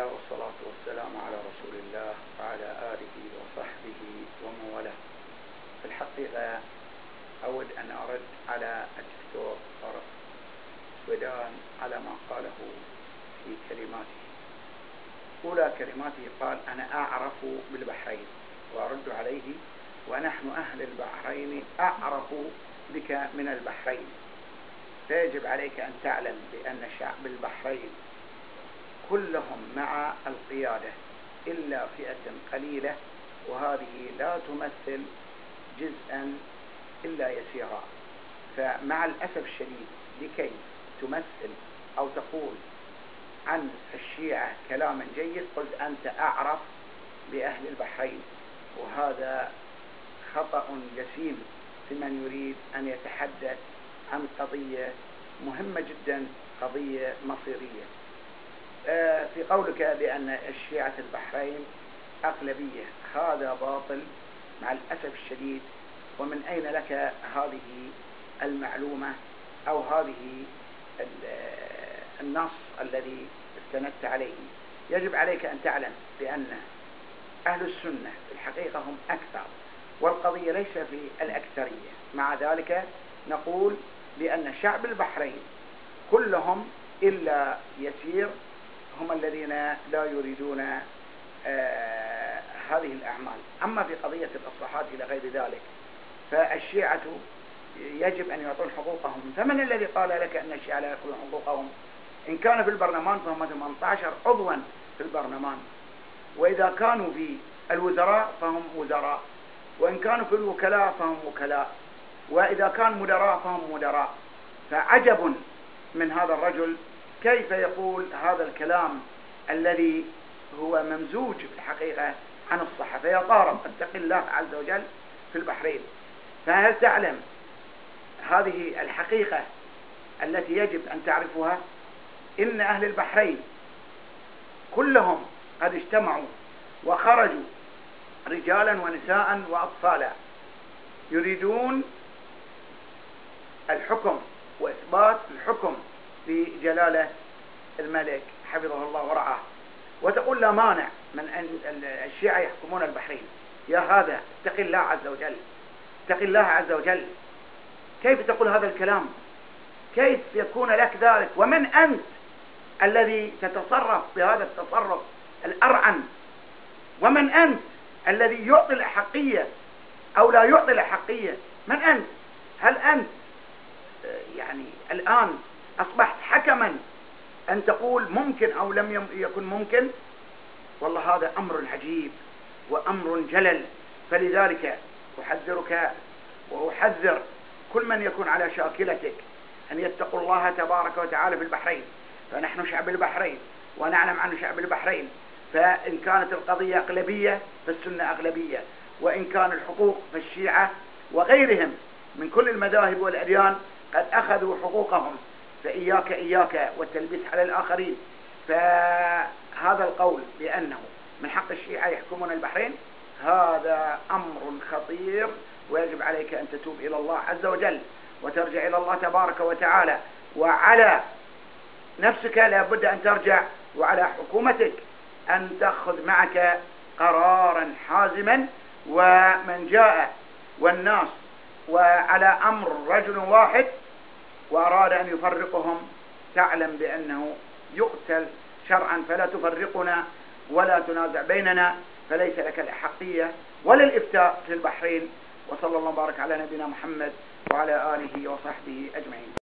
الله والصلاة والسلام على رسول الله وعلى آله وصحبه ومن والاه. في الحقيقة أود أن أرد على الدكتور طارق سويدان على ما قاله في كلماته. أولى كلماته قال: أنا أعرف بالبحرين، وأرد عليه: ونحن أهل البحرين أعرف بك من البحرين. فيجب عليك أن تعلم بأن شعب البحرين كلهم مع القيادة إلا فئة قليلة، وهذه لا تمثل جزءا إلا يسيرا. فمع الأسف الشديد لكي تمثل أو تقول عن الشيعة كلاما جيد قلت أنت أعرف بأهل البحرين، وهذا خطأ جسيم في من يريد أن يتحدث عن قضية مهمة جدا، قضية مصيرية. في قولك بأن الشيعة البحرين أغلبية، هذا باطل مع الأسف الشديد. ومن أين لك هذه المعلومة أو هذه النص الذي استندت عليه؟ يجب عليك أن تعلم بأن أهل السنة في الحقيقة هم أكثر، والقضية ليس في الأكثرية. مع ذلك نقول بأن شعب البحرين كلهم إلا يسير هم الذين لا يريدون هذه الأعمال. أما في قضية الإصلاحات إلى غير ذلك فالشيعة يجب أن يعطون حقوقهم. فمن الذي قال لك أن الشيعة لا يأخذون حقوقهم؟ إن كان في البرلمان فهم 18 عضوا في البرلمان، وإذا كانوا في الوزراء فهم وزراء، وإن كانوا في الوكلاء فهم وكلاء، وإذا كان مدراء فهم مدراء. فعجب من هذا الرجل كيف يقول هذا الكلام الذي هو ممزوج في الحقيقة عن الصحة. فيا طارق اتق الله عز وجل في البحرين. فهل تعلم هذه الحقيقة التي يجب أن تعرفها؟ إن أهل البحرين كلهم قد اجتمعوا وخرجوا رجالا ونساء وأطفالا يريدون الحكم وإثبات الحكم بجلالة الملك حفظه الله ورعاه. وتقول لا مانع من أن الشيعة يحكمون البحرين. يا هذا اتق الله عز وجل، اتق الله عز وجل. كيف تقول هذا الكلام؟ كيف يكون لك ذلك؟ ومن أنت الذي تتصرف بهذا التصرف الأرعن؟ ومن أنت الذي يعطي الأحقية أو لا يعطي الأحقية؟ من أنت؟ هل أنت يعني الآن أصبحت حكما أن تقول ممكن أو لم يكن ممكن؟ والله هذا أمر عجيب وأمر جلل. فلذلك أحذرك وأحذر كل من يكون على شاكلتك أن يتقوا الله تبارك وتعالى في البحرين. فنحن شعب البحرين ونعلم عن شعب البحرين. فإن كانت القضية أغلبية فالسنة أغلبية، وإن كان الحقوق فالشيعة وغيرهم من كل المذاهب والأديان قد أخذوا حقوقهم. فإياك والتلبيس على الآخرين. فهذا القول بأنه من حق الشيعة يحكمون البحرين هذا أمر خطير، ويجب عليك أن تتوب إلى الله عز وجل وترجع إلى الله تبارك وتعالى. وعلى نفسك لا بد أن ترجع، وعلى حكومتك أن تأخذ معك قرارا حازما. ومن جاء والناس وعلى أمر رجل واحد وأراد أن يفرقهم تعلم بأنه يقتل شرعا. فلا تفرقنا ولا تنازع بيننا، فليس لك الأحقية ولا الإفتاء في البحرين. وصلى الله وبارك على نبينا محمد وعلى آله وصحبه أجمعين.